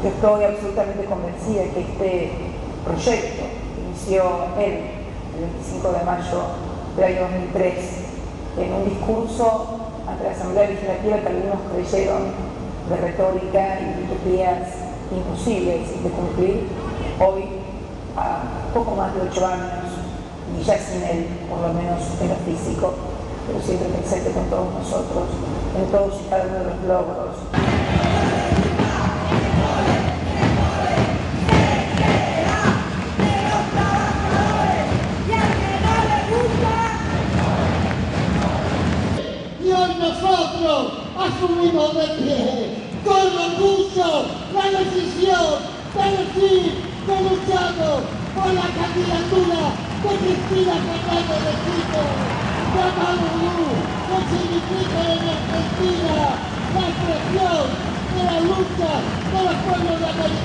Yo estoy absolutamente convencida que este proyecto que inició él el 25 de mayo del año 2003 en un discurso ante la Asamblea Legislativa que algunos creyeron de retórica y de utopías imposibles de cumplir, hoy, a poco más de 8 años, y ya sin él, por lo menos en lo físico, pero siempre presente con todos nosotros, en todos y cada uno de los logros. Y hoy nosotros asumimos de pie, con orgullo, la decisión de decir que luchamos por la candidatura de Cristina Fernández de Kirchner, llamado Luz, que significa en Argentina la expresión de la lucha de los pueblos de América.